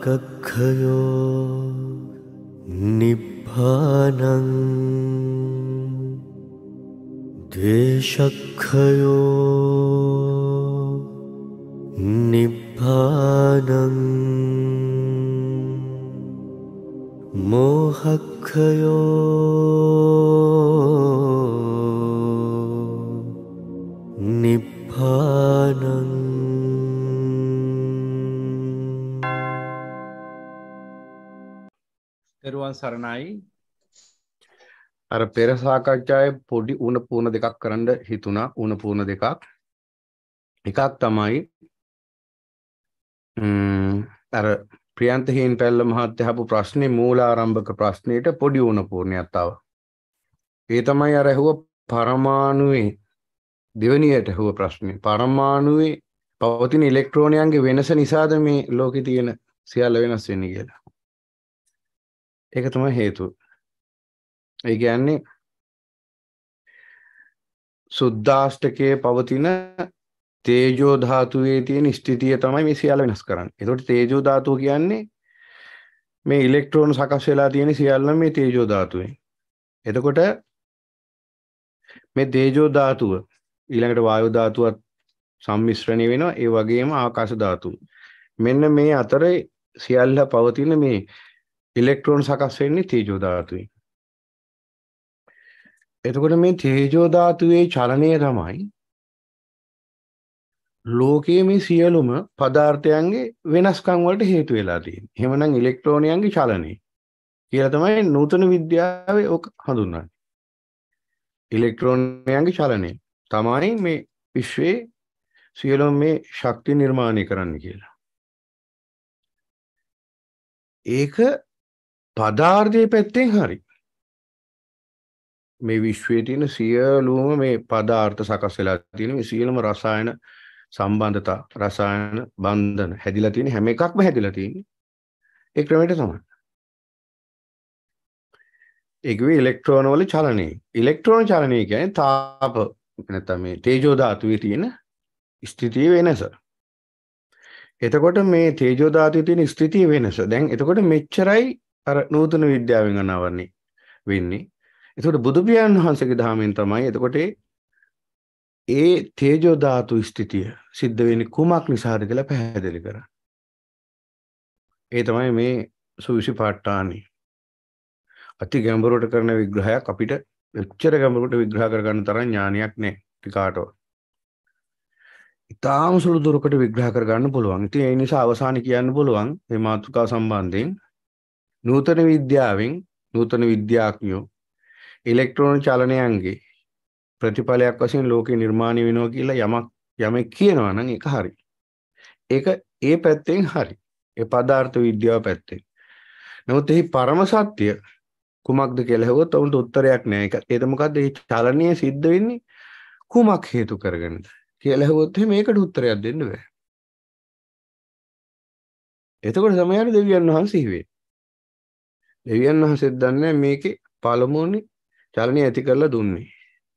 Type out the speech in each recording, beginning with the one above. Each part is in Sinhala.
රාගක්ඛයෝ නිබ්බානං ද්වේෂක්ඛයෝ නිබ්බානං මෝහක්ඛයෝ නිබ්බානං. දරුවන් සරණයි. අර පෙර සාකච්ඡාවේ පොඩි උණ පුණ දෙකක් කරන්න හිතුණා. උණ පුණ දෙකක්. එකක් තමයි අර ප්‍රියන්ත හේන් පැල්ල මහත්තයා අහපු ප්‍රශ්නේ මූලාරම්භක ප්‍රශ්නෙට පොඩි උණ පුණයක් තව. ඒ තමයි අර ඇහුව පරමාණුවේ දෙවෙනියට ඇහුව ප්‍රශ්නේ. පරමාණුවේ පවතින ඉලෙක්ට්‍රෝනයන්ගේ වෙනස නිසාද මේ ලෝකේ තියෙන සියල්ල වෙනස් වෙන්නේ කියලා. ඒක තමයි හේතුව. ඒ කියන්නේ සුද්දාෂ්ටකයේ පවතින තේජෝ ධාතුවේ තියෙන ස්ථිතිය තමයි මේ සියල්ල වෙනස් කරන්නේ. ඒකට තේජෝ ධාතුව කියන්නේ මේ ඉලෙක්ට්‍රෝන සකස් වෙලා තියෙන සියල්ල මේ තේජෝ ධාතුවේ. එතකොට මේ තේජෝ ධාතුව ඊළඟට වායු ධාතුවත් සම්මිශ්‍රණය වෙනවා. ඒ වගේම ආකාශ ධාතුව. මෙන්න මේ අතරේ සියල්ල පවතින මේ ඉලෙක්ට්‍රෝන සකස් වෙන්නේ තේජෝ ධාතුවේ. එතකොට මේ තේජෝ ධාතුවේ චලනය තමයි ලෝකයේ මේ සියලුම පදාර්ථයන්ගේ වෙනස්කම් වලට හේතු වෙලා තියෙන්නේ. එහෙමනම් ඉලෙක්ට්‍රෝනයන්ගේ චලනය කියලා තමයි නූතන විද්‍යාවේ ඔක හඳුන්වන්නේ. ඉලෙක්ට්‍රෝනයන්ගේ චලනය තමයි මේ විශ්වයේ සියලුම මේ ශක්තිය නිර්මාණය කරන්න කියලා. ඒක පදාර්ථයේ පැත්තෙන් හරි. මේ විශ්වයේ තියෙන සියලුම මේ පදාර්ථ සකස් වෙලා තියෙන මේ සියලුම රසායන සම්බන්ධතා රසායන බන්ධන හැදිලා තියෙන හැම එකක්ම හැදිලා තියෙන්නේ ඒ ක්‍රමයට තමයි. ඒකේ ඉලෙක්ට්‍රෝන වල චලනය. ඉලෙක්ට්‍රෝන චලනය කියන්නේ තාප නැත්නම් මේ තේජෝ ධාතුවේ තියෙන ස්ථිතිය වෙනස. එතකොට මේ තේජෝ ධාතුවේ තියෙන ස්ථිතිය වෙනස. දැන් එතකොට මෙච්චරයි අර නූතන විද්‍යාවෙන් අනාවරණය වෙන්නේ. එතකොට බුදු පියාණන් වහන්සේගේ ධර්මයෙන් තමයි එතකොට ඒ තේජෝ ධාතු ස්ථිතිය සිද්ධ වෙන්නේ කුමක් නිසාද කියලා පැහැදිලි කරා. ඒ තමයි මේ සුවිසිපාඨානි. අති ගැඹුරට කරන විග්‍රහයක් අපිට එච්චර ගැඹුරට විග්‍රහ කරගන්න තරම් ඥානයක් නැහැ ටිකාටවත්. ඉතාම සුළු දුරකට විග්‍රහ කරගන්න පුළුවන්. ඉතින් ඒ නිසා අවසානයේ කියන්න පුළුවන් මේ මාතෘකාව සම්බන්ධයෙන් නූතන විද්‍යාවෙන් නූතන විද්‍යාඥයෝ ඉලෙක්ට්‍රෝන චලනයන්ගේ ප්‍රතිඵලයක් වශයෙන් ලෝකේ නිර්මාණය වෙනවා කියලා යමෙක් කියනවා නම් ඒක හරි. ඒක ඒ පැත්තෙන් හරි. ඒ පදාර්ථ විද්‍යාව පැත්තෙන්. නමුත් එහි පරම සත්‍ය කුමක්ද කියලා හෙවොත් උන්ට උත්තරයක් නැහැ. ඒක මොකද්ද? මේ චලනය සිද්ධ වෙන්නේ කුමක් හේතු කරගෙනද කියලා හෙවොත් මේකට උත්තරයක් දෙන්න බෑ. එතකොට තමයි අර දෙවියන් වහන්සේ හිවෙන්නේ. දෙවියන් වහන්සේත් දන්නේ මේකේ පළමුවනේ චලනය ඇති කරලා දුන්නේ.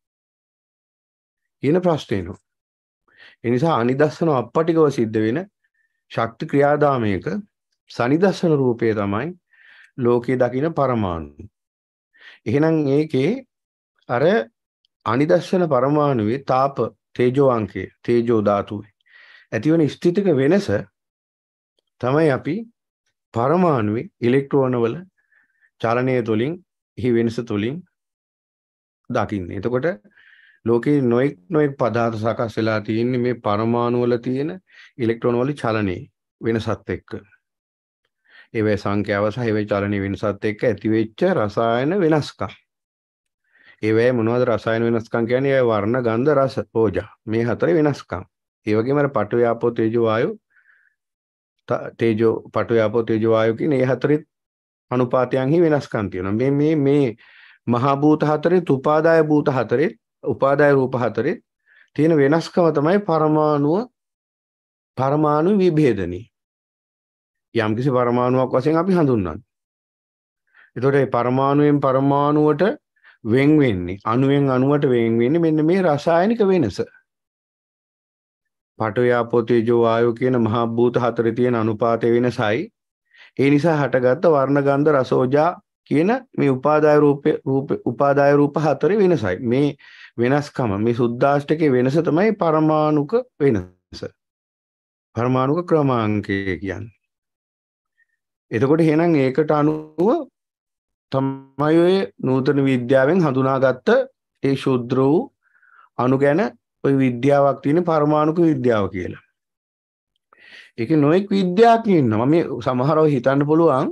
කියන ප්‍රශ්නේ නෝ. ඒ නිසා අනිදස්සන අපපටිකව සිද්ධ වෙන ශක්ති ක්‍රියාදාමයක සනිදස්සන රූපය තමයි ලෝකයේ දකින පරමාණු. එහෙනම් ඒකේ අර අනිදස්සන පරමාණුවේ තාප තේජෝ අංකය තේජෝ ධාතුවේ ඇතිවන ස්ථිතික වෙනස තමයි අපි පරමාණුවේ ඉලෙක්ට්‍රෝන වල චලනය තුලින් එහි වෙනස තුලින් දකින්නේ. එතකොට ලෝකේ නොඑක් පදාර්ථ සකස් වෙලා තියෙන්නේ මේ පරමාණු වල තියෙන ඉලෙක්ට්‍රෝන වල චලනයේ වෙනසත් එක්ක. ඒවේ සංඛ්‍යාව සහ ඒවේ චලනයේ වෙනසත් එක්ක ඇතිවෙච්ච රසායන වෙනස්කම්. ඒවේ මොනවද රසායන වෙනස්කම් කියන්නේ? ඒ වර්ණ, ගන්ධ, රස, ඕජා. මේ හතරේ වෙනස්කම්. ඒ වගේම අර පඨවි, ආපෝ, තේජෝ, වායෝ පඨවි, ආපෝ, තේජෝ, වායෝ කියන මේ හතරේ අනුපාතයන්හි වෙනස්කම් තියෙනවා. මේ මහා භූත හතරේ උපාදාය භූත හතරේ උපාදාය රූප හතරේ තියෙන වෙනස්කම තමයි පරමාණු විභේදනය. යම්කිසි පරමාණුවක් වශයෙන් අපි හඳුන්වන්නේ. ඒතකොට මේ පරමාණුවෙන් පරමාණුවට වෙන් වෙන්නේ අණුවෙන් අණුවට වෙන් වෙන්නේ මෙන්න මේ රසායනික වෙනස. පඨවි ආපෝ තේජෝ වායෝ කියන මහා භූත හතරේ තියෙන අනුපාතයේ වෙනසයි ඒ නිසා හටගත්ත වර්ණ ගන්ධ රස ඕජා කියන මේ උපාදාය රූප හතරේ වෙනසයි. මේ වෙනස්කම මේ සුද්දාෂ්ටකයේ වෙනස තමයි පරමාණුක වෙනස. පරමාණුක ක්‍රමාංකය කියන්නේ. එතකොට එහෙනම් ඒකට අනුව තමයි ඔය නූතන විද්‍යාවෙන් හඳුනාගත්ත ඒ ශුද්‍ර වූ අණු ගැන ඔය විද්‍යාවක් තියෙන පරමාණුක විද්‍යාව කියලා. ඒකේ නොඑක් විද්‍යාඥයෝ ඉන්නවා. මේ සමහරව හිතන්න පුළුවන්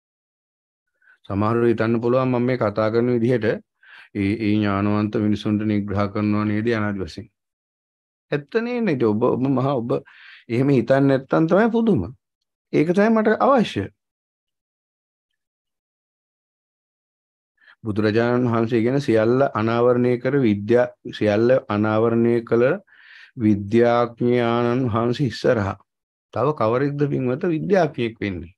මම මේ කතා කරන විදිහට ඒ ඥානවන්ත මිනිසුන්ට නිග්‍රහ කරනවා නේද අනාදි වශයෙන්. ඇත්ත නේද? ඔබ එහෙම හිතන්නේ නැත්නම් තමයි පුදුම. ඒක තමයි මට අවශ්‍ය. බුදුරජාණන් වහන්සේ කියන සියල්ල අනාවරණය කළ විද්‍යාඥයන්න් වහන්සේ ඉස්සරහා තව කවරෙක්ද පින්වත විද්‍යාඥයෙක් වෙන්නේ?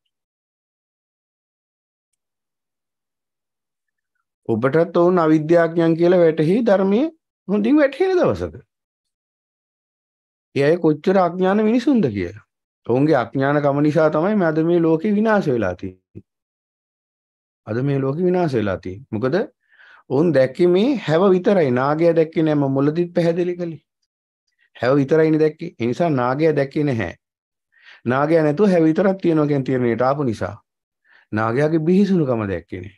ඔබටත් උන් අවිද්‍යාඥයන් කියලා වැටහි ධර්මයේ හොඳින් වැටහෙන දවසක. ඒ අය කොච්චර අඥාන මිනිසුන්ද කියලා. ඔවුන්ගේ අඥානකම නිසා තමයි අද මේ ලෝකේ විනාශ වෙලා තියෙන්නේ. මොකද ඔවුන් දැක්කේ මේ හැව විතරයි. නාගයා දැක්කේ නෑ. මම මුලදිත් පැහැදිලි කළේ. හැව විතරයිනේ දැක්කේ. ඒ නිසා නාගයා දැක්කේ නැහැ. නාගයා නැතුව හැව විතරක් තියෙනවා කියන තීරණයට ආපු නිසා නාගයාගේ බිහිසුණුකම දැක්කේ නෑ.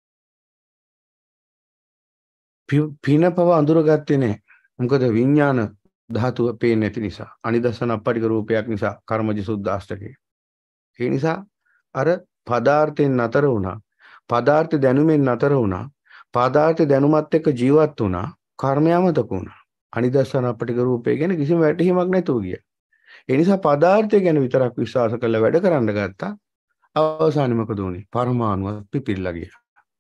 පිනපව අඳුරගත්තේ නැහැ. මොකද විඥාන ධාතුව පේන්නේ නැති නිසා. අනිදස්සන අපටික රූපයක් නිසා කර්මජ සුද්ධාෂ්ටකේ. ඒ නිසා අර පදාර්ථයෙන් නතර වුණා. පදාර්ථ දැනුමෙන් නතර වුණා. පදාර්ථ දැනුමත් එක්ක ජීවත් වුණා. කර්මය අමතක වුණා. අනිදස්සන අපටික රූපය ගැන කිසිම වැටහීමක් නැතුව ගියා. ඒ නිසා පදාර්ථය ගැන විතරක් විශ්වාස කරලා වැඩ කරන්න ගත්තා. අවසානයේ මොකද වුනේ? පරමාණුව පිපිරිලා ගියා.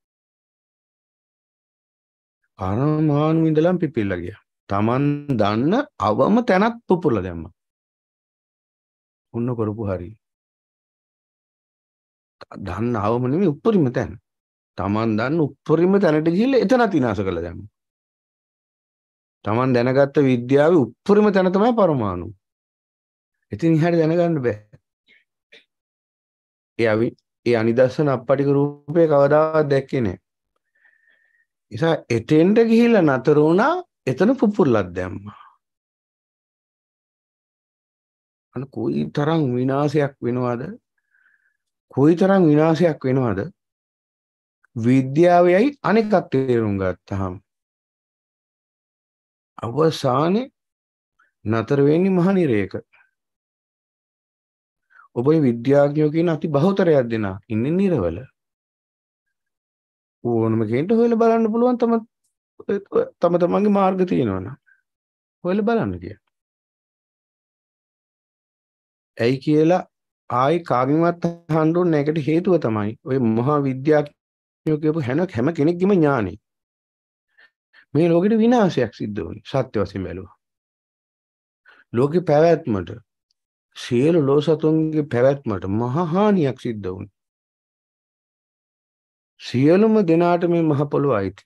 පරමාණු ඉඳලම පිපිරිලා ගියා. Taman දන්න අවම තැනත් පුපුරලා දැම්මා. උන්න කරපු හරිය. දන්න අවම නෙමෙයි උප්පරිම තැන. Taman දන්න උප්පරිම තැනට ගිහිල්ලා එතනත් විනාශ කළා දැම්මා. Taman දැනගත්ත විද්‍යාවේ උප්පරිම තැන තමයි පරමාණු. ඉතින් ඉහට දැනගන්න බෑ. ඒ අනිදස්සන අපටික රූපේ කවදාවත් දැක්කේ නෑ. නිසා එතෙන්ට ගිහිල්ලා නතර වුණා. එතන පුපුරලක් දැම්මා. අන්න කොයි තරම් විනාශයක් වෙනවද? විද්‍යාවයි අනෙකක් තේරුම් ගත්තාම අවසානයේ නතර වෙන්නේ මහ නිරේක. ඔබේ විද්‍යාඥයෝ කියන අති බහුතරයක් දෙනා ඉන්නේ නිරවල. ඕනම කෙනෙක්ට හොයලා බලන්න පුළුවන් තමන්ගේ මාර්ග තියෙනවනම්. හොයලා බලන්න කියලා. ඇයි කියලා ආයි කාගෙන්වත් අහන්න ඕනේ නැහැ. ඒකට හේතුව තමයි ඔය මහා විද්‍යාඥයෝ කියපු හැම කෙනෙක්ගේම ඥානෙ. මේ ලෝකෙට විනාශයක් සිද්ධ වුණේ සත්‍ය වශයෙන් බැලුවා. ලෝකේ පැවැත්මට සියලු ලෝසතුන්ගේ පැවැත්මට මහා හානියක් සිද්ධ වුණා. සියලුම දෙනාට මේ මහ පොළොව අයිති.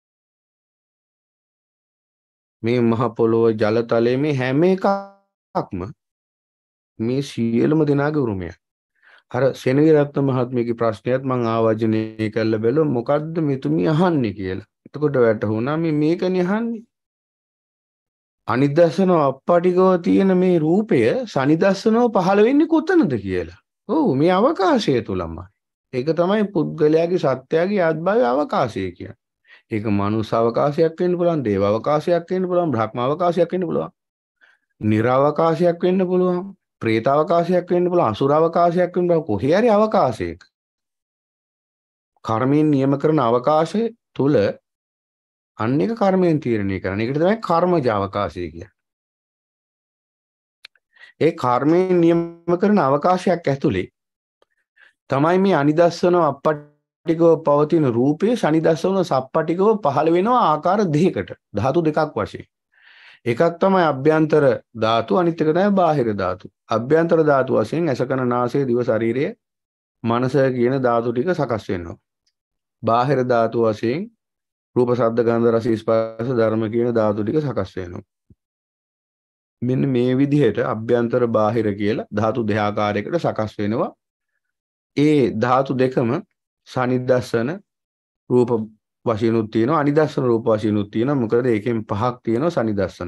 මේ මහ පොළොව ජලතලයේ මේ හැම එකක්ම මේ සියලුම දෙනාගේ උරුමයක්. අර සෙනවිරත්න මහත්මියගේ ප්‍රශ්නයත් මම ආවර්ජනය කළා බැලුවා මොකද්ද මෙතුමිය අහන්නේ කියලා. එතකොට වැටහුණා මේකනේ අහන්නේ. අනිදස්සනව අපටිකව තියෙන මේ රූපය සනිදස්සනව පහළ වෙන්නේ කොතනද කියලා. ඔව් මේ අවකාශය තුලමයි. ඒක තමයි පුද්ගලයාගේ සත්‍යයේ ආත්භාවයේ අවකාශය කියන්නේ. ඒක මනුස්ස අවකාශයක් වෙන්න පුළුවන්, දේව අවකාශයක් වෙන්න පුළුවන්, බ්‍රහ්ම අවකාශයක් වෙන්න පුළුවන්. නිර්ආවකාශයක් වෙන්න පුළුවන්, ප්‍රේත අවකාශයක් වෙන්න පුළුවන්, අසුර අවකාශයක් වෙන්න පුළුවන්. කොහේ හරි අවකාශයක. කර්මයෙන් නියම කරන අවකාශය තුල අන්න එක කර්මයෙන් තීරණය කරන. ඒකට තමයි කර්මජ අවකාශය කියන්නේ. ඒ කර්මයෙන් නියම කරන අවකාශයක් ඇතුලේ තමයි මේ අනිදස්සන අපටිකව පවතින රූපේ සනිදස්සන සප්පටිකව පහළ වෙනවා ආකාර දෙකකට. ධාතු දෙකක් වශයෙන්. එකක් තමයි අභ්‍යන්තර ධාතු, අනිත් එක තමයි බාහිර ධාතු. අභ්‍යන්තර ධාතු වශයෙන් ඇසකන නාසය දිව ශරීරය මනස කියන ධාතු ටික සකස් වෙනවා. බාහිර ධාතු වශයෙන් රූප ශබ්ද ගන්ධ රස ස්පර්ශ ධර්ම කියන ධාතු ටික සකස් වෙනවා. මෙන්න මේ විදිහට අභ්‍යන්තර බාහිර කියලා ධාතු දෙආකාරයකට සකස් වෙනවා. ඒ ධාතු දෙකම සනිදස්සන රූප වශයෙන් උත් තියෙනවා අනිදස්සන රූප වශයෙන් උත් තියෙනවා. මොකද ඒකෙන් පහක් තියෙනවා සනිදස්සන.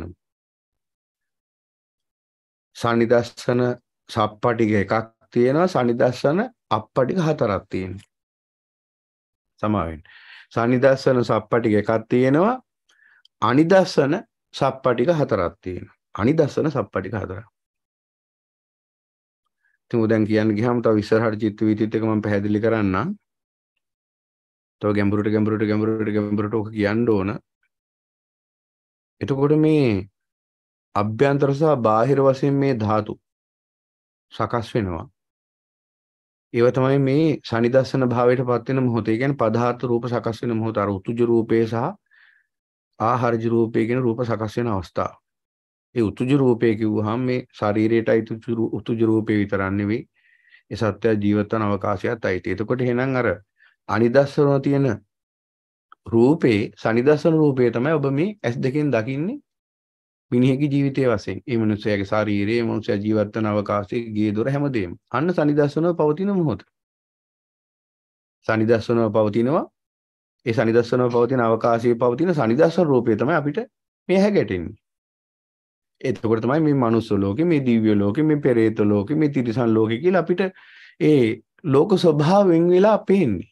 සනිදස්සන සප්පටික එකක් තියෙනවා. සනිදස්සන අප්පටික හතරක් තියෙනවා. සමාවෙන්න. සනිදස්සන සප්පටික එකක් තියෙනවා. අනිදස්සන සප්පටික හතරක් තියෙනවා. අනිදස්සන සප්පටික හතරක්. ඉතින් දැන් කියන්න ගියාම තව ඉස්සරහට චිත්ත වීතිත් එක මම පැහැදිලි කරන්නම්. තව ගැඹුරට ඔක කියන්න ඕන. එතකොට මේ අභ්‍යන්තර සහ බාහිර වශයෙන් මේ ධාතු සකස් වෙනවා. ඒව තමයි මේ සනිදස්සන භාවයට පත් වෙන මොහොත. ඒ කියන්නේ පදාර්ථ රූප සකස් වෙන මොහොත. අර උතුජ රූපේ සහ ආහාරජ රූපේ කියන රූප සකස් වෙන අවස්ථාව. ඒ උතුජ රූපේ කිව්වහම මේ ශරීරයටයි උතුජ රූපේ විතරක් නෙවෙයි. ඒ සත්‍ය ජීවත් වන අවකාශයත් අයිති. එතකොට එහෙනම් අර අනිදස්සනව තියෙන රූපේ සනිදස්සන රූපේ තමයි ඔබ මේ S2 දකින්නේ මිනිහෙකුගේ ජීවිතයේ වශයෙන්. ඒ මනුස්සයාගේ ශරීරයේ මනුස්සයා ජීවත් වන අවකාශයේ ගේ දොර හැමදේම. අන්න සනිදස්සනව පවතින මොහොත. සනිදස්සනව පවතිනවා. ඒ සනිදස්සනව පවතින අවකාශයේ පවතින සනිදස්සන රූපේ තමයි අපිට මේ හැගැටෙන්නේ. එතකොට තමයි මේ මනුස්ස ලෝකෙ, මේ දිව්‍ය ලෝකෙ, මේ පෙරේත ලෝකෙ, මේ තිරිසන් ලෝකෙ කියලා අපිට ඒ ලෝක ස්වභාවයෙන් වෙලා පේන්නේ.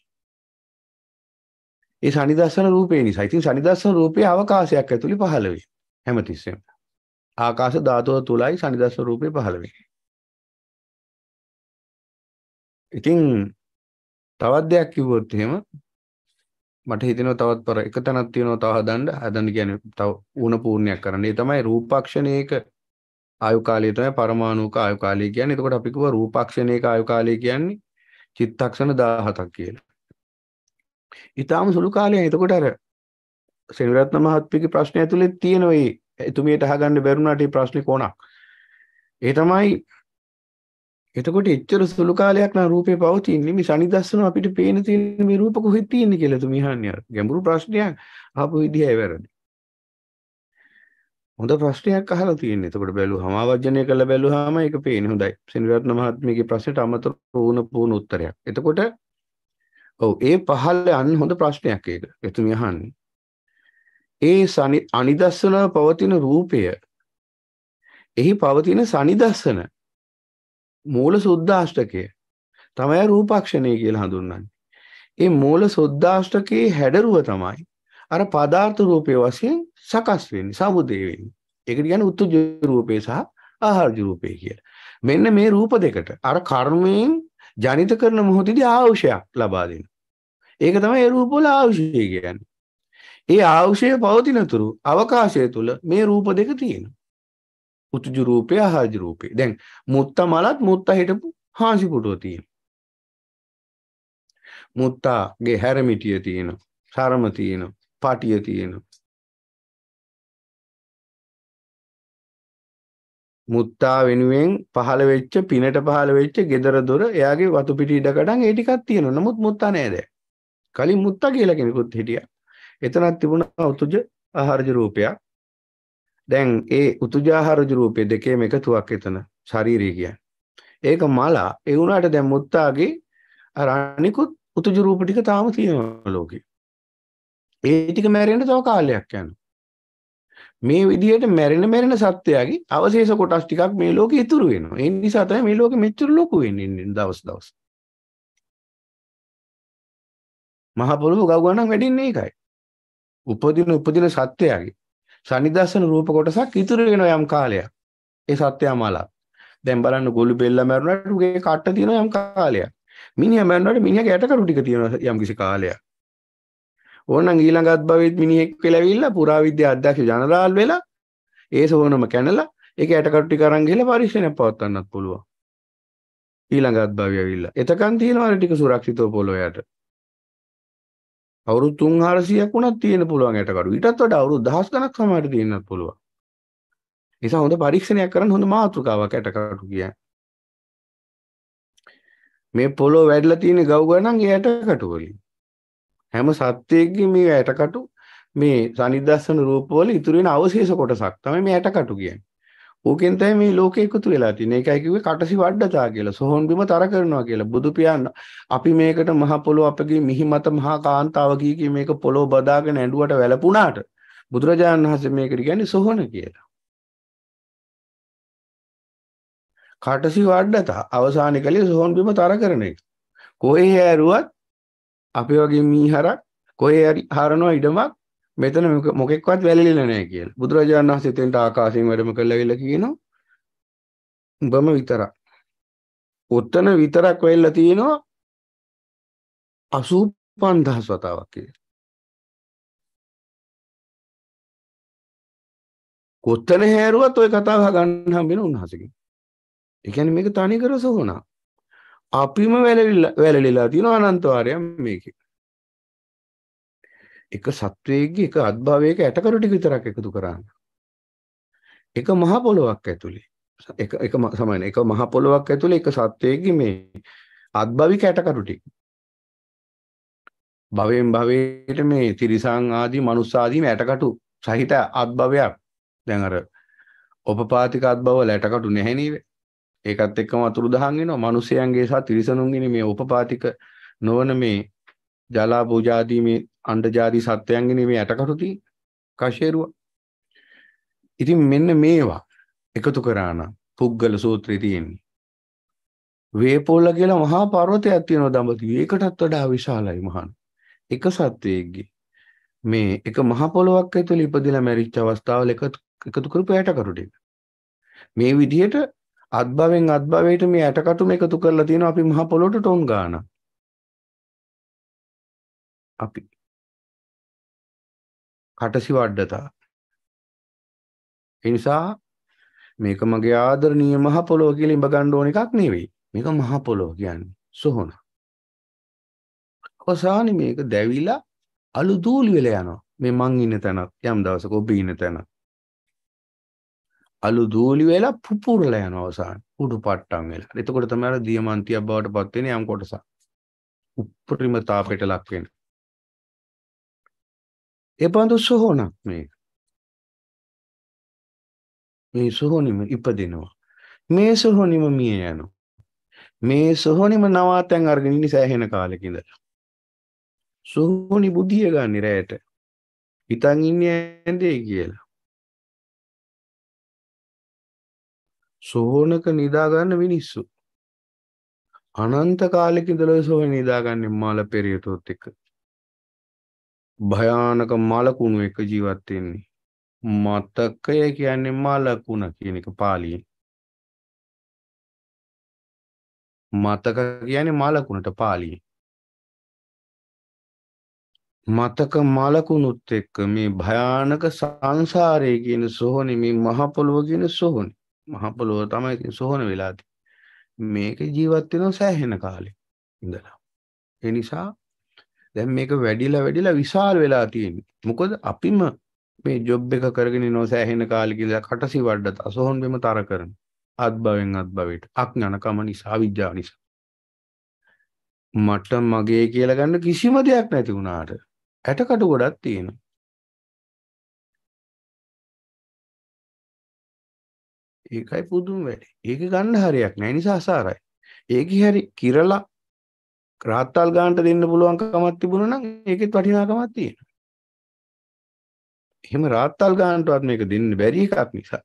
ඒ සනිදස්සන රූපේ නිසා. ඉතින් සනිදස්සන රූපේ අවකාශයක් ඇතුලේ පහළ වෙයි. හැමතිස්සෙම. ආකාශ ධාතුව තුලයි සනිදස්සන රූපේ පහළ වෙන්නේ. ඉතින් තවත් දෙයක් කිව්වොත් එහෙම මට හිතෙනවා තවත් එක තැනක් තියෙනවා තව හදන්න කියන්නේ තව ඌණ පූර්ණයක් කරන්න. ඒ තමයි රූපාක්ෂණයක ආයු කාලය තමයි පරමාණුක ආයු කාලය කියන්නේ. එතකොට අපි කිව්වා රූපාක්ෂණයක ආයු කාලය කියන්නේ චිත්තක්ෂණ 17ක් කියලා. ඊටාම සුළු කාලයක්. එතකොට අර සෙනවිරත්න මහත්මියගේ ප්‍රශ්නය ඇතුලේ තියෙන ඔය එතුමියට අහගන්න බැරුණාට මේ ප්‍රශ්නේ කොනක්. ඒ තමයි එතකොට එච්චර සුළු කාලයක් නම් රූපේ පවතින්නේ මේ සනිදස්සන අපිට පේන තියෙන මේ රූප කොහෙද තියෙන්නේ කියලා තුමි අහන්නේ. ගැඹුරු ප්‍රශ්නයක් ආපු විදිහයි වැරදි. හොඳ ප්‍රශ්නයක් අහලා තියෙන්නේ. එතකොට බැලුවාම ආවර්ජනය කරලා බැලුවාම ඒක පේන්නේ හොඳයි. සෙනවිරත්න මහත්මියගේ ප්‍රශ්නෙට අමතර වුණ උත්තරයක්. එතකොට ඔව් ඒ පහළ යන්න හොඳ ප්‍රශ්නයක් ඒක. එතුමිය අහන්නේ. ඒ අනිදස්සන පවතින රූපය එහි පවතින සනිදස්සන මූල සුද්ධාෂ්ටකය තමයි රූපාක්ෂණය කියලා හඳුන්වන්නේ. ඒ මූල සුද්ධාෂ්ටකයේ හැඩරුව තමයි අර පදාර්ථ රූපයේ වශයෙන් සකස් වෙන්නේ, සමුදේ වෙන්නේ. ඒකට කියන්නේ උත්තුජ රූපේ සහ ආහාරජ රූපේ කියලා. මෙන්න මේ රූප දෙකට අර කර්මයෙන් ජනිත කරන මොහොතේදී ආවශ්‍යයක් ලබා දෙනවා. ඒක තමයි ඒ රූප වල ආවශ්‍යය කියන්නේ. ඒ ආවශ්‍යය පවතින තුරු අවකාශය තුල මේ රූප දෙක තියෙනවා. උතුජ රූපය ආහාරජ රූපේ. දැන් මුත්ත මලත් මුත්ත හිටපු හාන්සි පුටුව තියෙනවා. මුත්තාගේ හැරමිටිය තියෙනවා. සරම තියෙනවා. පාටිය තියෙනවා. මුත්තා වෙනුවෙන් පහළ වෙච්ච පිනට පහළ වෙච්ච gedara dora එයාගේ වතු පිටි ඉඩකඩම් ඒ ටිකක් තියෙනවා. නමුත් මුත්තා නෑ දැන්. කලින් මුත්තා කියලා කෙනෙකුත් හිටියා. එතනක් තිබුණා උතුජ ආහාරජ රූපයක්. දැන් ඒ උතුජ ආහාරජ රූපේ දෙකේම එකතුවක් එතන ශරීරය කියන්නේ. ඒක මල ඒ වුණාට දැන් මුත්තාගේ අර අනිකුත් උතුජ රූප ටික තාම තියෙනවා ලෝකේ. ඒ ටික මැරෙන්න තව කාලයක් යනවා. මේ විදිහට මැරෙන සත්‍යයගේ අවශේෂ කොටස් ටිකක් මේ ලෝකෙ ඉතුරු වෙනවා. ඒ නිසා තමයි මේ ලෝකෙ මෙච්චර ලොකු වෙන්නේ දවස්. මහ පොළොව ගව ගණන් වැඩින්නේ ඒකයි. උපදින සත්‍යයගේ සනිදස්සන රූප කොටසක් ඉතුරු වෙනවා යම් කාලයක්. ඒ සත්‍යය මලක්. දැන් බලන්න ගොළු බෙල්ල මැරුණාට උගේ කට්ට තියෙනවා යම් කාලයක්. මිනිහා මැරුණාට මිනිහාගේ ඇටකටු ටික තියෙනවා යම් කිසි කාලයක්. ඕනනම් ඊළඟත් භවෙත් මිනිහෙක් වෙලාවිල්ලා පුරාවිද්‍යා අධ්‍යක්ෂ ජනරාල් වෙලා ඒ සෝනම කැනලා ඒක ඇටකටු ටික අරන් ගිහලා පරීක්ෂණයක් පවත්වන්නත් පුළුවන්. ඊළඟත් භවය ඇවිල්ලා. එතකන් තියෙනවා ටික සුරක්ෂිතව පොළොයට. අවුරුදු 300ක් වුණත් තියෙන්න පුළුවන් ඇටකටු. ඊටත් වඩා අවුරුදු 1000 ගණක් සමහරට තියෙන්නත් පුළුවන්. ඒ නිසා හොඳ පරීක්ෂණයක් කරන්න හොඳ මාතෘකාවක් ඇටකටු කියන්නේ. මේ පොළොව වැඩිලා තියෙන ගව් ගණන් ඒ ඇටකටු වලින්. හැම සත්‍යයකින් මේ ඇටකටු මේ සනිදස්සන රූප වල ඉතුරු වෙන අවශේෂ කොටසක් තමයි මේ ඇටකටු කියන්නේ. ඕකෙන් තමයි මේ ලෝකේ එකතු වෙලා තියෙන්නේ. ඒකයි කිව්වේ කටසි වඩ්ඩතා කියලා. සෝහන් බිම තර කරනවා කියලා. බුදු පියාණන් අපි මේකට මහ පොළොව අපගේ මිහිමත මහා කාන්තාව කී මේක පොළොව බදාගෙන ඇඬුවට වැළපුණාට බුදුරජාණන් වහන්සේ මේකට කියන්නේ සෝහන කියලා. කටසි වඩ්ඩතා අවසානයේ කලේ සෝහන් බිම තර කරන එක. කොහේ හැරුවත් අපි වගේ මීහරක් කොහේ හරි හරනවා ඉඩමක් මෙතන මොකෙක්වත් වැළලෙලා නැහැ කියලා. බුදුරජාණන් වහන්සේ තෙන්ට ආකාශයෙන් වැඩම කළාවිලා කියනවා උඹම විතරක්. ඔතන විතරක් වෙල්ලා තියෙනවා 85000 වතාවක් කියලා. කොතන හැරුවත් ওই කතාව ගන්න හම්බ වෙන උන්වහන්සේගෙන්. ඒ කියන්නේ මේක තනි කර සෝනා. අපිම වැළලීලා තියෙනවා අනන්ත වාරයක් මේකේ. එක සත්වයේගේ එක අත්භවයක ඇටකරු ටික විතරක් එකතු කරාන. එක මහ පොළොවක් ඇතුලේ එක සමාන එක මහ පොළොවක් ඇතුලේ එක සත්වයේගේ මේ අත්භවික ඇටකරු ටික. භවයෙන් භවයට මේ තිරිසං ආදී මනුස්ස ආදී ඇටකටු සහිත අත්භවයක්. දැන් අර උපපාතික අත්භව වල ඇටකටු නැහැ නේද? ඒකත් එක්කම අතුරු දහන් වෙනවා. මිනිසයන්ගේ සහ තිරිසනුන්ගේ මේ උපපාතික නොවන මේ ජලා භුජාදී මේ අණ්ඩජාදී සත්වයන්ගේ මේ ඇටකටු තියෙන කෂේරුව. ඉතින් මෙන්න මේවා එකතු කරාන පුග්ගල සූත්‍රයේ තියෙන්නේ. වේපොල්ල කියලා මහා පර්වතයක් තියෙනවා දඹදිව. ඒකටත් වඩා විශාලයි මහාන. එක සත්වයේගේ මේ එක මහ පොළොවක් ඇතුළේ ඉපදිලා මැරිච්ච අවස්ථාවල එකතු කරපු ඇටකටු ටික. මේ විදිහට අත්භවෙන් අත්භවයට මේ ඇටකටුම එකතු කරලා තියෙනවා අපි මහ පොළොවට ටොන් ගාන. අපි කටසි වඩ්ඩතා. ඒ නිසා මේක මගේ ආදරණීය මහ පොළොව කියලා ඉඹ ගන්න ඕන එකක් නෙවෙයි. මේක මහ පොළොව කියන්නේ සොහොන. අවසානයේ මේක දැවිලා අලු දූලි වෙලා යනවා. මේ මං ඉන්න තැනත් යම් දවසක ඔබ ඉන්න තැනත් අලු දූලි වෙලා පුපුරලා යනවා අවසානයේ. උඩු පට්ටම් වෙලා. එතකොට තමයි අර දියමන්තියක් බවට පත් වෙන යම් කොටසක්. උප්පරිම තාපයට ලක් වෙන. ඒ බඳු සොහොනක් මේක. මේ සොහොනිම ඉපදිනවා. මේ සොහොනිම මිය යනවා. මේ සොහොනිම නවාතැන් අරගෙන ඉන්නේ සෑහෙන කාලෙක ඉඳලා. සොහොනි බුදිය ගන්න රැයට. හිතන් ඉන්නේ ඇඳේ කියලා. සොහොනක නිදා ගන්න මිනිස්සු. අනන්ත කාලෙක ඉඳලා සොහොන නිදා ගන්න මාළ පෙරියතොත් එක්ක. භයානක මලකුණු එක ජීවත් වෙන්නේ. මතකය කියන්නේ මලකුණ කියන එක පාලියෙන්. මතක කියන්නේ මලකුණට පාලියෙන්. මතක මලකුණුත් එක්ක මේ භයානක සංසාරයේ කියන සොහොනේ මේ මහ පොළොව කියන සොහොනේ. මහ පොළොව තමයි ඉතින් සොහොන වෙලා තියෙන්නේ. මේක ජීවත් වෙනවා සෑහෙන කාලෙක ඉඳලා. ඒ නිසා දැන් මේක වැඩිලා විශාල වෙලා තියෙන්නේ. මොකද අපිම මේ ජොබ් එක කරගෙන ඉනෝ සෑහෙන කාලෙක ඉඳලා කටසි වඩට අසොහොන් බෙම තර කරන අත්භවෙන් අත්භවයට අඥානකම නිසා අවිජ්ජාව නිසා මට මගේ කියලා ගන්න කිසිම දෙයක් නැති වුණාට ඇටකටු ගොඩක් තියෙනවා. ඒකයි පුදුම වැඩි. ඒක ගන්න හරියක් නැහැ නිසා අසාරයි. ඒකි හරි කිරලා රාත්තල් ගන්නට දෙන්න පුළුවන් කමක් තිබුණා නම් ඒකෙත් වටිනාකමක් තියෙනවා. එහෙම රාත්තල් ගන්නටවත් මේක දෙන්න බැරි එකක් නිසා.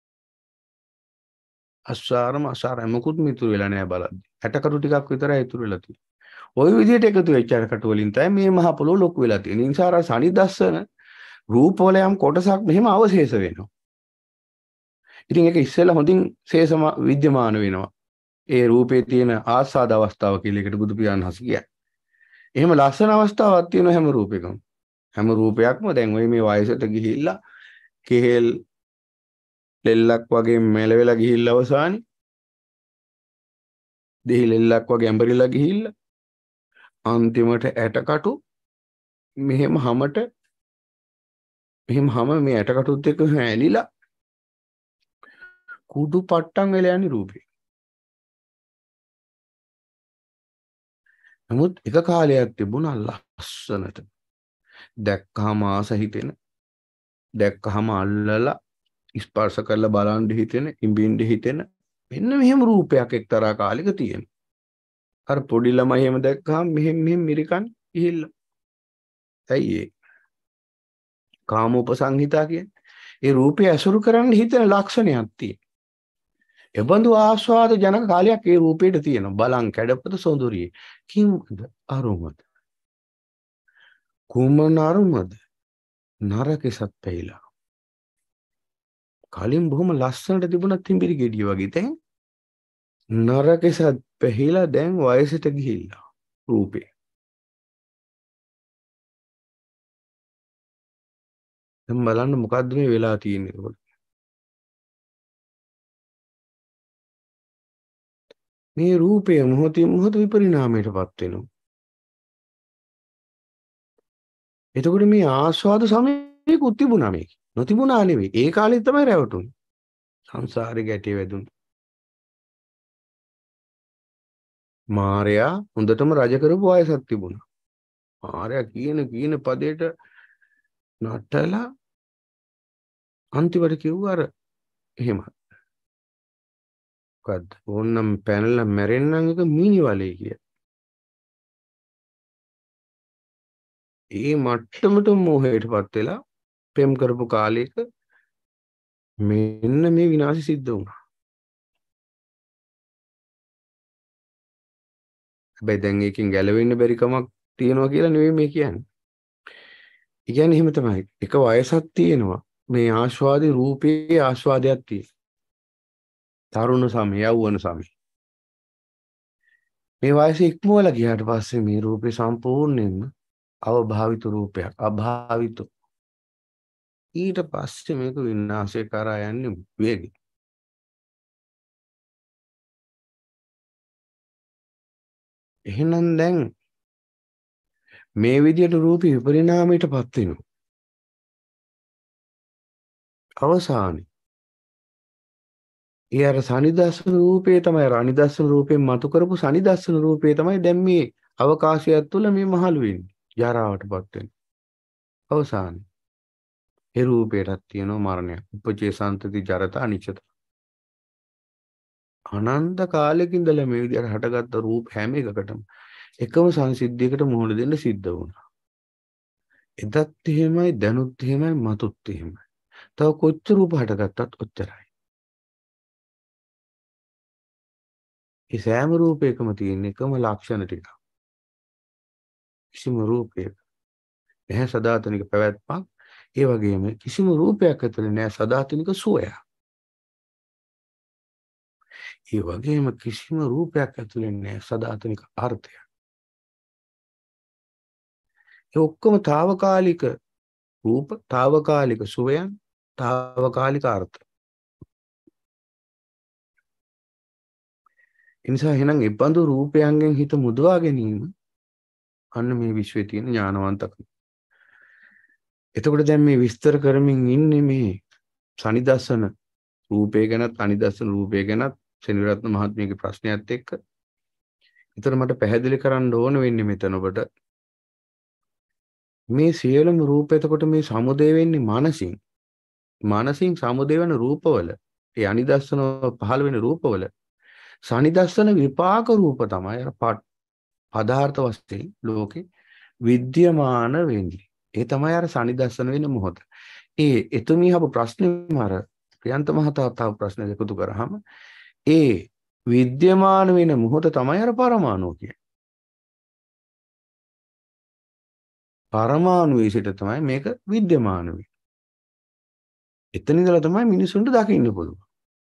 අසාරම මොකුත් මිතුරු වෙලා නැහැ බලද්දි. ඇටකටු ටිකක් විතරයි ඉතුරු වෙලා තියෙන්නේ. ওই විදිහට එකතු වෙච්ච ඇටකටු වලින් තමයි මේ මහ පොළොව ලොකු වෙලා තියෙන්නේ. ඒ නිසා අර සනිදස්සන රූප වල යම් කොටසක් මෙහෙම අවශේෂ වෙනවා. ඉතින් ඒක ඉස්සෙල්ලා හොඳින් ශේෂම විද්‍යමාන වෙනවා. ඒ රූපේ තියෙන ආස්වාද අවස්ථාව කියලා එකට බුදු පියාණන් හසු කියන්නේ. එහෙම ලස්සන අවස්ථාවක් තියෙන හැම රූපයකම. හැම රූපයක්ම දැන් ඔය මේ වයසට ගිහිල්ලා කෙහෙල් ලෙල්ලක් වගේ මෙලවෙලා ගිහිල්ලා අවසානයේ දෙහි ලෙල්ලක් වගේ ඇඹරිලා ගිහිල්ලා අන්තිමට ඇටකටු මෙහෙම හැම මේ ඇටකටුත් එක්ක ඇලිලා කුඩු පට්ටම් වෙලා යන්නේ රූපේ. නමුත් එක කාලයක් තිබුණා ලස්සනට දැක්කහම ආස හිතෙන දැක්කහම අල්ලලා ස්පර්ශ කරලා බලන් හිතෙන, ඉඹින්න හිතෙන මෙන්න මෙහෙම රූපයක් එක්තරා කාලෙක තියෙනවා. අර පොඩි ළමයි එහෙම දැක්කහම මෙහෙම මිරිකන් ගිහිල්ලා. ඇයි ඒ? කාම උපසංහිතා කියන්නේ. ඒ රූපය ඇසුරු කරන්න හිතෙන ලක්ෂණයක් තියෙනවා. එබඳු ආස්වාද ජනක කාලයක් ඒ රූපේට තියෙනවා. බලන් කැඩපත සොඳුරියේ. කිම්ද අරුමද? කුමන අරුමද? නරකෙසත් පැහිලා. කලින් බොහොම ලස්සනට තිබුණා තිඹිරි ගෙඩිය වගේ. දැන් නරකෙසත් පැහිලා දැන් වයසට ගිහිල්ලා රූපේ. දැන් බලන්න මොකද්ද මේ වෙලා තියෙන්නේ ඒකට. මේ රූපය මොහොතින් මොහොත විපරිණාමයටපත් වෙනවා. එතකොට මේ ආස්වාද සමයකුත් තිබුණා මේක. නොතිබුණා නෙවෙයි. ඒ කාලේ තමයි රැවටුනේ. සංසාරේ ගැටේ වැදුනේ. මාරයා හොඳටම රජ කරපු වයසක් තිබුණා. මාරයා කියන පදයට නටලා අන්තිමට කිව්වා අර එහෙම. මොකද්ද? ඕන්නම් පැනලා මැරෙන්නම් එක මිනි වලේ කිය. ඒ මට්ටමට මෝහයටපත් වෙලා පෙම් කරපු කාලයක මෙන්න මේ විනාශය සිද්ධ වුණා. හැබැයි දැන් ඒකෙන් ගැලවෙන්න බැරි කමක් තියෙනවා කියලා නෙවෙයි මේ කියන්නේ. ඒ කියන්නේ එහෙම තමයි. එක වයසක් තියෙනවා. මේ ආස්වාදී රූපේ ආස්වාදයක් තියෙනවා. තරුණ සමය, යෞවන සමය. මේ වයස ඉක්මවලා ගියාට පස්සේ මේ රූපේ සම්පූර්ණයෙන්ම අවභාවිත රූපයක්, අභාවිත. ඊට පස්සේ මේක විනාශය කරා යන්නේ වේගයි. එහෙනම් දැන් මේ විදියට රූපී විපරිණාමයටපත් වෙනවා. අවසානයේ ඒ අර සනිදස්සන රූපේ තමයි අර අනිදස්සන රූපයෙන් මතු කරපු සනිදස්සන රූපේ තමයි දැන් මේ අවකාශයත් තුළ මේ මහලු වෙන්නේ. ජරාවටපත් වෙන්නේ. අවසානයේ ඒ රූපේටත් තියෙනවා මරණය. උපචේ සන්තති ජරත අනිච්චත. අනන්ත කාලෙක ඉඳලා මේ විදිහට හටගත්ත රූප හැම එකකටම එකම සංසිද්ධියකට මුහුණ දෙන්න සිද්ධ වුණා. එදත් එහෙමයි, දැනුත් එහෙමයි, මතුත් එහෙමයි. තව කොච්චර රූප හටගත්තත් ඔච්චරයි. ඒ සෑම රූපයකම තියෙන එකම ලක්ෂණ ටික. කිසිම රූපයක නැහැ සදාතනික පැවැත්මක්. ඒ වගේම කිසිම රූපයක් ඇතුලේ නැහැ සදාතනික සුවයක්. ඒ වගේම කිසිම රූපයක් ඇතුලේ නැහැ සදාතනික අර්ථයක්. ඒ ඔක්කොම తాවකාලික රූප, తాවකාලික සුවයන්, తాවකාලික අර්ථ. ඒ නිසා එහෙනම් ඒ බඳු රූපයන්ගෙන් හිත මුදවා ගැනීම අන්න මේ විශ්වයේ තියෙන ඥානවන්තකම. එතකොට දැන් මේ විස්තර කරමින් ඉන්නේ මේ සනිදස්සන රූපය ගැනත් අනිදස්සන රූපය ගැනත් සෙනවිරත්න මහත්මියගේ ප්‍රශ්නයත් එක්ක. ඒතර මට පැහැදිලි කරන්න ඕන වෙන්නේ මෙතන ඔබට මේ සියලුම රූප එතකොට මේ සමුදේ වෙන්නේ මනසින්. මනසින් සමුදේ වෙන රූපවල ඒ අනිදස්සන පහළ වෙන රූපවල සනිදස්සන විපාක රූප තමයි අර පදාර්ථ වස්තුවේ ලෝකේ විද්‍යමාන වෙන්නේ. ඒ තමයි අර සනිදස්සන වෙන මොහොත. එතුමී අහපු ප්‍රශ්නේ අර ප්‍රියන්ත මහතා තව ප්‍රශ්නයක් එකතු කරාම ඒ විද්‍යමාන වෙන මොහොත තමයි අර පරමාණු කියන්නේ. පරමාණු විසිට තමයි මේක විද්‍යමාන වෙන්නේ. එතන ඉඳලා තමයි මිනිසුන්ට දකින්න පුළුවන්.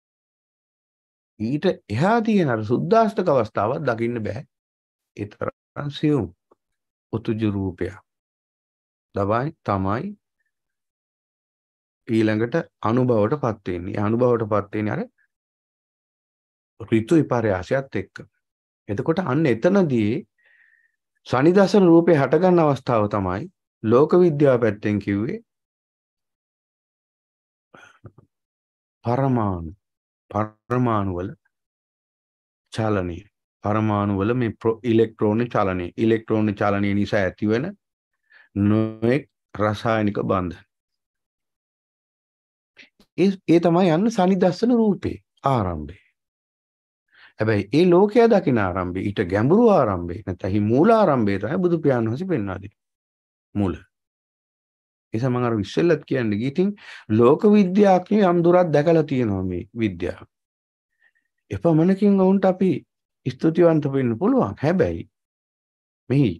ඊට එහා තියෙන අර සුද්දාෂ්ටක අවස්ථාවක් දකින්න බෑ. ඒ තරම් සියුම් උතුජ රූපයක්. තමයි ඊළඟට අනුභවයටපත් වෙන්නේ. ඒ අනුභවයටපත් වෙන්නේ අර ඍතු විපර්යාසයත් එක්ක. එතකොට අන්න එතනදී සනිදස්සන රූපේ හටගන්න අවස්ථාව තමයි ලෝක විද්‍යාව පැත්තෙන් කිව්වේ පරමාණු වල චලනය. පරමාණු වල මේ ඉලෙක්ට්‍රෝන චලනය. ඉලෙක්ට්‍රෝන චලනය නිසා ඇතිවන නොඑක් රසායනික බන්ධන. ඒ තමයි යන්න සනිදස්සන රූපේ ආරම්භය. හැබැයි ඒ ලෝකයා දකින ආරම්භය ඊට ගැඹුරු ආරම්භය නැත්නම් මූල ආරම්භය තමයි බුදු පියාණන් වහන්සේ පෙන්වා දෙන්නේ. මූල. ඒසම මම අර ඉස්සෙල්ලත් කියන්නේ ගිහින් ලෝක විද්‍යාඥයෝ යම් දුරක් දැකලා තියෙනවා මේ විද්‍යාව. එපමණකින් වුන්ට අපි ස්තුතිවන්ත වෙන්න පුළුවන්. හැබැයි මෙහි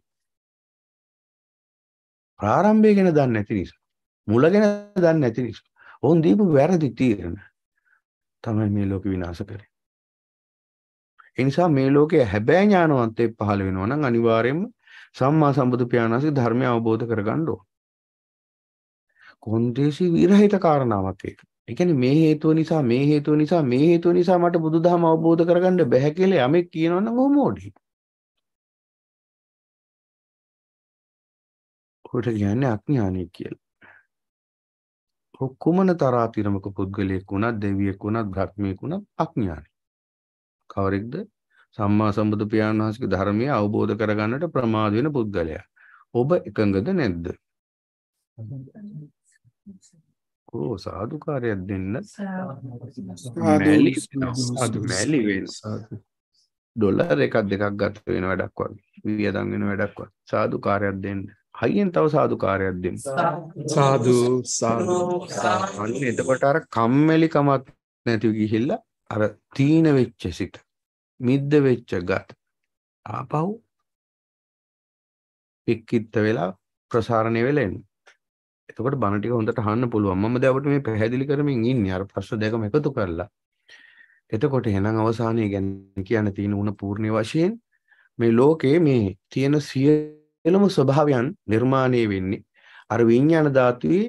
ප්‍රාරම්භය ගැන දන්නේ නැති නිසා, මුල ගැන දන්නේ නැති නිසා, වුන් දීපු වැරදි තීරණ තමයි මේ ලෝක විනාශ කරේ. ඒ නිසා මේ ලෝකයේ හැබෑ ඥානවන්තයෙක් පහළ වෙනවා නම් අනිවාර්යයෙන්ම සම්මා සම්බුදු පියාණන් වහන්සේ ධර්මය අවබෝධ කරගන්න ඕන. කොන්දේසි විරහිත කාරණාවක් ඒක. ඒ කියන්නේ මේ හේතුව නිසා මේ හේතුව නිසා මේ හේතුව නිසා මට බුදුදහම අවබෝධ කරගන්න බැහැ කියලා යමෙක් කියනවා නම් ਉਹ මොඩි. උට කියන්නේ අඥානිය කියලා. කුමන තරාතිරමක පුද්ගලයෙක් වුණත් දෙවියෙක් වුණත් බ්‍රහ්මියෙක් වුණත් අඥානයි. කවරෙක්ද? සම්මා සම්බුදු පියාණන් වහන්සේගේ ධර්මය අවබෝධ කරගන්නට ප්‍රමාද වෙන පුද්ගලයා. ඔබ එකඟද නැද්ද? සාදුකාරයක් දෙන්න. මැලි වෙනවා. ඩොලර් එකක් දෙකක් ගත වෙන වැඩක් වගේ. වියදම් වෙන වැඩක් වගේ. සාදුකාරයක් දෙන්න. හයියෙන් තව සාදුකාරයක් දෙන්න. සාදු සාදු. අන්න එතකොට අර කම්මැලිකමක් නැතිව ගිහිල්ලා අර තීන වෙච්ච සිත, මිද්ද වෙච්ච ගත ආපහු පික්කිට වෙලා ප්‍රසාරණය වෙලා එන්නේ. එතකොට බණ ටික හොඳට අහන්න පුළුවන්. මම දැන් ඔබට මේ පැහැදිලි කරමින් ඉන්නේ අර ප්‍රශ්න දෙකම එකතු කරලා. එතකොට එහෙනම් අවසානයේ ගැන කියන්න තියෙන උණ පූර්ණ වශයෙන් මේ ලෝකයේ මේ තියෙන සියලුම ස්වභාවයන් නිර්මාණය වෙන්නේ අර විඥාන ධාතුවේ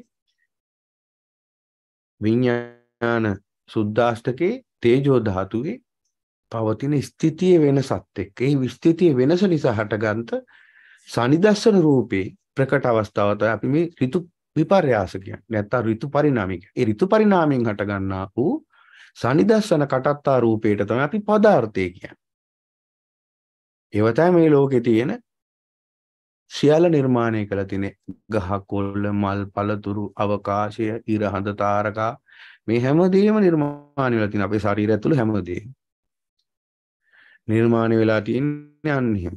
විඥාන සුද්ධාෂ්ටකේ තේජෝ ධාතුවේ පවතින ස්ථිතිය වෙනසත් එක්ක ඒ ස්ථිතිය වෙනස නිසා හටගන්ත සනිදස්සන රූපේ ප්‍රකට අවස්ථාව තමයි අපි මේ ඍතු විපර්යාස කියන්නේ. නැත්නම් ඍතු පරිණාමික. ඒ ඍතු පරිණාමයෙන් හට ගන්නා වූ සනිදස්සන කටත්තා රූපේට තමයි අපි පදාර්ථය කියන්නේ. ඒව තමයි මේ ලෝකේ තියෙන සියල්ල නිර්මාණය කළ තියෙන ගහ කොළ මල් පළතුරු අවකාශය ඉර හඳ තාරකා මේ හැමදේම නිර්මාණය වෙලා තියෙන අපේ ශරීරය ඇතුළේ හැමදේම නිර්මාණය වෙලා තියෙන්නේ අන්න එහෙම.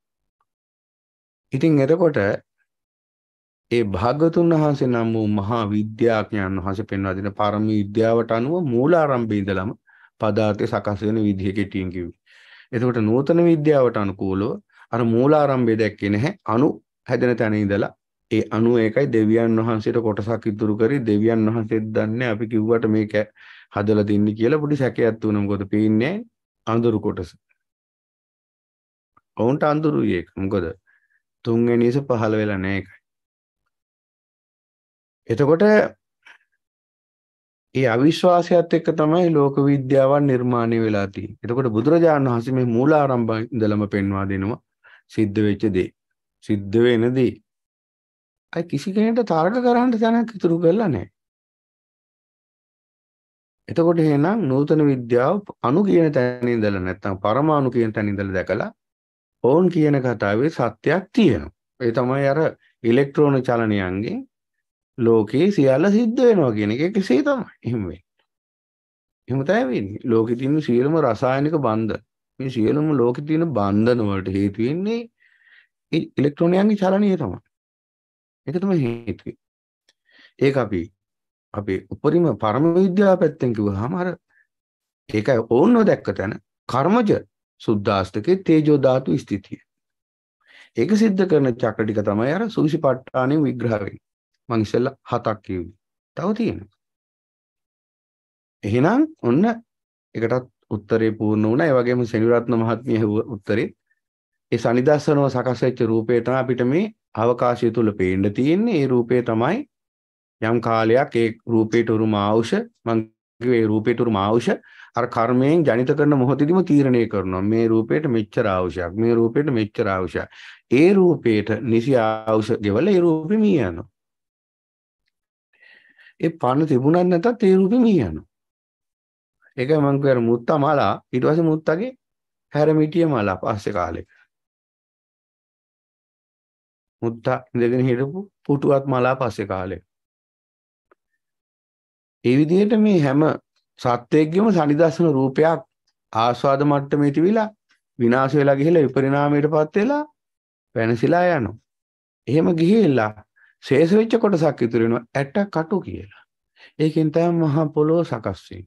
ඉතින් එතකොට ඒ භාගතුන් වහන්සේ නම් වූ මහා විද්‍යාඥයන් වහන්සේ පෙන්වා දෙන පරම විද්‍යාවට අනුව මූලාරම්භය ඉඳලම පදාර්ථය සකස් වෙන විදිහ කෙටියෙන් කිව්වේ. එතකොට නූතන විද්‍යාවට අනුකූලව අර මූලාරම්භය දැක්කේ නැහැ. අණු හැදෙන තැන ඉඳලා ඒ අණු ඒකයි දෙවියන් වහන්සේට කොටසක් ඉතුරු කරි දෙවියන් වහන්සේත් දන්නේ අපි කිව්වට මේක හදලා දෙන්නේ කියලා පොඩි සැකයක් තුන. මොකද පේන්නේ අඳුරු කොටස. වුන්ට අඳුරුයි ඒක. මොකද තුන්වෙනිස පහළ වෙලා නැහැ ඒකයි. එතකොට ඒ අවිශ්වාසයත් එක්ක තමයි ලෝක විද්‍යාවන් නිර්මාණය වෙලා තියෙන්නේ. එතකොට බුදුරජාණන් වහන්සේ මේ මූලාරම්භය ඉඳලම පෙන්වා දෙනවා සිද්ධ වෙච්ච දේ. සිද්ධ වෙන දේ. අයි කිසි කෙනෙක්ට තරක කරන්න තැනක් ඉතුරු කරලා නැහැ. එතකොට එහෙනම් නූතන විද්‍යාව අණු කියන තැන ඉඳලා නැත්නම් පරමාණු කියන තැන ඉඳලා දැකලා ඕන් කියන කතාවේ සත්‍යයක් තියෙනවා. ඒ තමයි අර ඉලෙක්ට්‍රෝන චලනයන්ගෙන් ලෝකේ සියල්ල සිද්ධ වෙනවා කියන එක කෙසේ තමයි. එහෙම වෙන්නේ. එහෙම තමයි වෙන්නේ. ලෝකේ තියෙන සියලුම රසායනික බන්ධන මේ සියලුම ලෝකේ තියෙන බන්ධන වලට හේතු වෙන්නේ ඉලෙක්ට්‍රෝනයන්ගේ චලනය තමයි. ඒක තමයි හේතුව. ඒක අපි උපරිම පරම විද්‍යාව පැත්තෙන් කිව්වහම අර ඒකයි ඕනව දැක්ක තැන කර්මජ සුද්ධාෂ්ටකේ තේජෝ ධාතු ස්ථිතිය. ඒක सिद्ध කරන චක්‍ර ටික තමයි අර සුවිසිපට්ඨානෙ විග්‍රහ වෙන්නේ. මං ඉස්සෙල්ලා 7ක් කිව්වේ. තව තියෙනවා. එහෙනම් ඔන්න ඒකටත් උත්තරේ පූර්ණ වුණා. ඒ වගේම සෙනිරත්න මහත්මිය හුව උත්තරේ ඒ සනිදස්සනව සකස් වෙච්ච රූපේ තමයි අපිට මේ අවකාශය තුල පේන්න තියෙන්නේ. ඒ රූපේ තමයි යම් කාලයක් ඒ රූපේට උරුම ආවුෂ මං කිව්වේ ඒ රූපේට උරුම ආවුෂ අර කර්මයෙන් ජනිත කරන මොහොතේදීම තීරණය කරනවා. මේ රූපේට මෙච්චර ආවුෂයක්, මේ රූපේට මෙච්චර ආවුෂයක්. ඒ රූපේට නිසි ආවුෂ ගෙවල ඒ රූපෙ මිය යනවා. ඒ පණ තිබුණත් නැතත් ඒ රූපෙ මිය යනවා. ඒකයි මං කියර මුත්තා මාලා ඊට පස්සේ මුත්තගේ හැරමිටිය මාලා පස්සේ කාලෙක. මුත්තා ඉඳගෙන හිටපු පුටුවත් මාලා පස්සේ කාලෙක. ඒ විදිහට මේ හැම සත්‍යයකම සනිදර්ශන රූපයක් ආස්වාද මට්ටමේ තිබිලා විනාශ වෙලා ගිහිල්ලා විපරිණාමයටපත් වෙලා වෙනසිලා යනවා. එහෙම ගිහිල්ලා ශේෂ වෙච්ච කොටසක් ඉතුරු වෙනවා ඇට කටු කියලා. ඒකෙන් තමයි මහා පොළොව සකස් වෙන්නේ.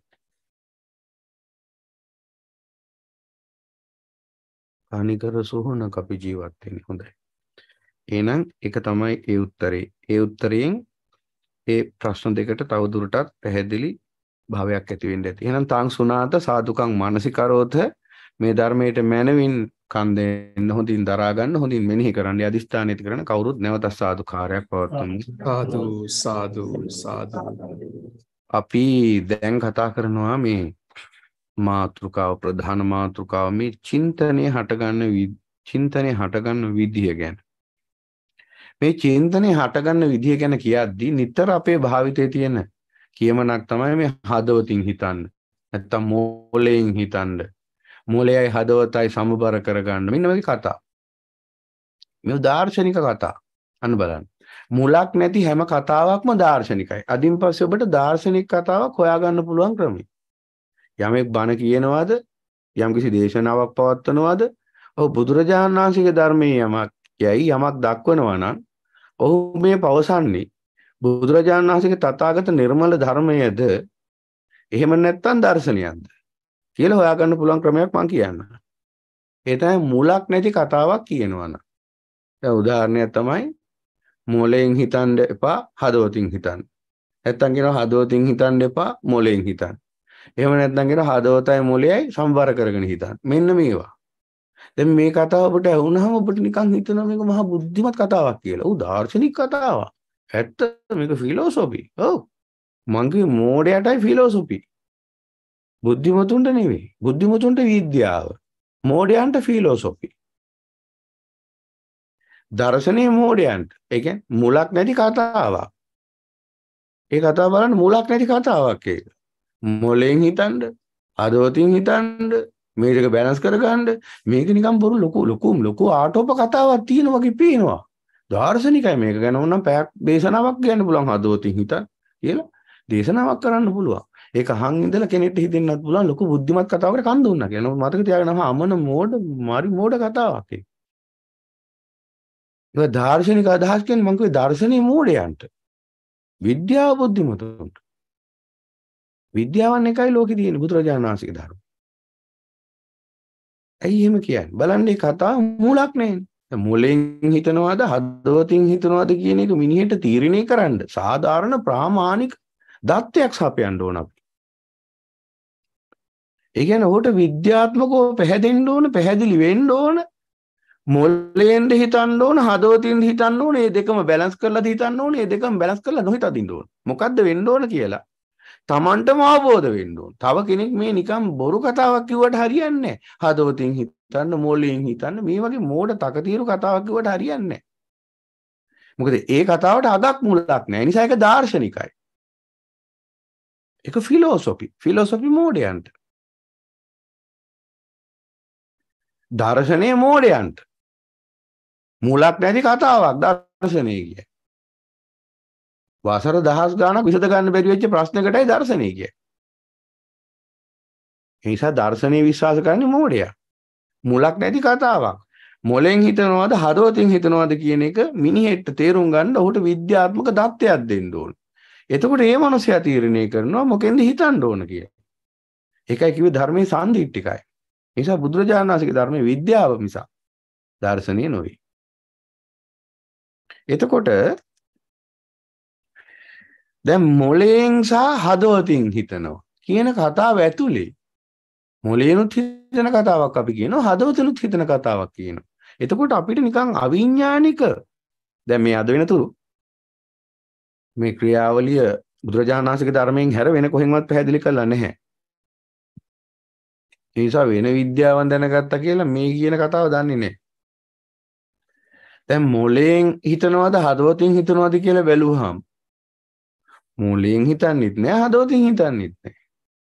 අනිකර සෝහනක අපි ජීවත් වෙන්නේ. හොඳයි. එහෙනම් ඒක තමයි ඒ උත්තරේ. ඒ උත්තරයෙන් ඒ ප්‍රශ්න දෙකට තවදුරටත් පැහැදිලි භාවයක් ඇති වෙන්න ඇති. එහෙනම් තාං සුනාත සාදුකං මානසිකරෝධ මේ ධර්මයට මනවින් කන් දෙන්න හොඳින් දරා ගන්න හොඳින් මෙනෙහි කරන්න අදිස්ථාන ඇති කරන කවුරුත් නැවත සාදුකාරයක් පවත්වමු. සාදු සාදු සාදු. අපි දැන් කතා කරනවා මේ මාතෘකාව ප්‍රධාන මාතෘකාව මේ චින්තනයේ හටගන්න විදිය ගැන. මේ චින්තනයේ හටගන්න විදිය ගැන කියද්දී නිතර අපේ භාවිතයේ තියෙන කියමනක් තමයි මේ හදවතින් හිතන්න. නැත්තම් මෝලයෙන් හිතන්න. මූලයයි හදවතයි සමබර කරගන්න. මෙන්න මේ කතා. මේ දාර්ශනික කතා. අන්න බලන්න. මුලක් නැති හැම කතාවක්ම දාර්ශනිකයි. අදින් පස්සේ ඔබට දාර්ශනික කතාවක් හොයාගන්න පුළුවන් ක්‍රමයි. යමෙක් බණ කියනවාද? යම්කිසි දේශනාවක් පවත්වනවාද? ඔහු බුදුරජාණන් වහන්සේගේ ධර්මයේ යමක් දක්වනවා නම් ඔහු මේ පවසන්නේ බුදුරජාණන් වහන්සේගේ තථාගත නිර්මල ධර්මයේද එහෙම නැත්නම් දර්ශනයක්ද කියලා හොයාගන්න පුළුවන් ක්‍රමයක් මම කියන්නම්. ඒ තමයි මුලක් නැති කතාවක් කියනවා නම්. දැන් උදාහරණයක් තමයි මොලෙන් හිතන්න එපා හදවතින් හිතන්න. නැත්නම් කියනවා හදවතින් හිතන්න එපා මොලෙන් හිතන්න. එහෙම නැත්නම් කියනවා හදවතයි මොලෙයි සම්බර කරගෙන හිතන්න. මෙන්න මේවා. දැන් මේ කතාව ඔබට ඇහුනහම ඔබට නිකන් හිතෙනවා මේක මහා බුද්ධිමත් කතාවක් කියලා. ඌ දාර්ශනික කතාවක්. ඇත්ත මේක ෆිලොසොෆි. ඔව්. මං කිව්වේ මෝඩයටයි ෆිලොසොෆි. බුද්ධිමතුන්ට නෙවෙයි. බුද්ධිමතුන්ට විද්‍යාව. මෝඩයන්ට ෆිලොසොෆි. දර්ශනීය මෝඩයන්ට. ඒ කියන්නේ මුලක් නැති කතාවක්. ඒ කතාව බලන්න මුලක් නැති කතාවක් ඒක. මොලෙන් හිතන්න, හදවතින් හිතන්න, මේ දෙක බැලන්ස් කරගන්න මේක නිකන් බොරු ලොකු ආටෝප කතාවක් තියෙන වගේ පේනවා. දාර්ශනිකයි මේක ගැන ඕනම් පැයක් දේශනාවක් කියන්න පුළුවන් හදවතින් හිතන්න කියලා දේශනාවක් කරන්න පුළුවන්. ඒක අහන් ඉඳලා කෙනෙක්ට හිතෙන්නත් පුළුවන් ලොකු බුද්ධිමත් කතාවකට කන් දුන්නා කියලා. නමුත් මතක තියාගන්න අමන මෝඩ කතාවක් ඒක. ඒක දාර්ශනික අදහස් කියන්නේ මම කිව්වේ දර්ශනීය මෝඩයන්ට. විද්‍යාව බුද්ධිමතුන්ට. විද්‍යාවන් එකයි ලෝකේ තියෙන බුදුරජාණන් වහන්සේගේ ධර්ම. ඇයි එහෙම කියන්නේ? බලන්න මේ කතාව මූලක් නැහැනේ. මොලෙන් හිතනවාද හදවතින් හිතනවාද කියන එක මිනිහෙට තීරණය කරන්න සාධාරණ ප්‍රාමාණික දත්තයක් සපයන්න ඕන අපි. ඒ කියන්නේ ඔහුට විද්‍යාත්මකව පැහැදෙන්න ඕන, පැහැදිලි වෙන්න ඕන. මොලෙන් හිතන්න ඕන, හදවතින් හිතන්න ඕන. මේ දෙකම බැලන්ස් කරලා හිතන්න ඕන. මේ දෙකම බැලන්ස් කරලා නොහිත අදින්න ඕන. මොකද්ද වෙන්න ඕන කියලා Tamanටම අවබෝධ වෙන්න ඕන. තව කෙනෙක් මේ නිකන් බොරු කතාවක් කිව්වට හරියන්නේ නැහැ. හදවතින් හිතන්න, මොළයෙන් හිතන්න මේ වගේ මෝඩ තකතිරු කතාවක් කිව්වට හරියන්නේ නැහැ. මොකද ඒ කතාවට අගක් මුලක් නැහැ. ඒ නිසා ඒක දාර්ශනිකයි. ඒක ෆිලොසොෆි මෝඩයන්ට. දර්ශනීය මෝඩයන්ට. මුලක් නැති කතාවක් දර්ශනීය කියන්නේ. වසර දහස් ගාණක් විසඳ ගන්න බැරි වෙච්ච ප්‍රශ්නකටයි දර්ශනීය කියන්නේ. ඒ නිසා දර්ශනීය විශ්වාස කරන්නේ මෝඩයා. මුලක් නැති කතාවක්. මොලෙන් හිතනවාද හදවතින් හිතනවාද කියන එක මිනිහෙට තේරුම් ගන්න ඔහුට විද්‍යාත්මක දත්තයක් දෙන්න ඕන. එතකොට මේ මනුස්සයා තීරණය කරනවා මොකෙන්ද හිතන්න ඕන කියලා. ඒකයි කිව්වේ ධර්මයේ සාන්දිටිකයි. ඒ නිසා බුදුරජාණන් වහන්සේගේ ධර්මයේ විද්‍යාව මිසක් දර්ශනීය නෙවෙයි. එතකොට දැන් මොලෙන් සහ හදවතින් හිතනවා කියන කතාව ඇතුලේ මොලේනුත් හිතන කතාවක් අපි කියනවා හදවතනුත් හිතන කතාවක් කියනවා. එතකොට අපිට නිකන් අවිඥානික දැන් මේ අද වෙනතුරු මේ ක්‍රියාවලිය බුදුරජාණන් වහන්සේගේ ධර්මයෙන් හැර වෙන කොහෙන්වත් පැහැදිලි කරලා නැහැ. ඒ නිසා වෙන විද්‍යාවන් දැනගත්තා කියලා මේ කියන කතාව දන්නේ නැහැ. දැන් මොලෙන් හිතනවාද හදවතින් හිතනවාද කියලා බැලුවහම මොලෙන් හිතන්නෙත් නෑ හදවතින් හිතන්නෙත් නෑ.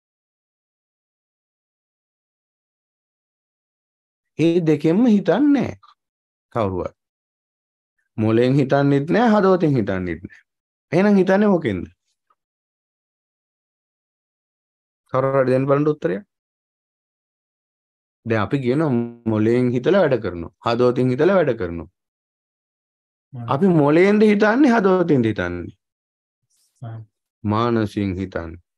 ඒ දෙකෙන්ම හිතන්නේ නෑ කවුරුවත්. මොලෙන් හිතන්නෙත් නෑ හදවතින් හිතන්නෙත් නෑ. එහෙනම් හිතන්නේ මොකෙන්ද? කවුරු හරි දෙන්න බලන්න උත්තරයක්. දැන් අපි කියන මොලෙන් හිතලා වැඩ කරනවා. හදවතින් හිතලා වැඩ කරනවා. අපි මොලෙන්ද හිතන්නේ හදවතින්ද හිතන්නේ? මානසින් හිතන්නේ.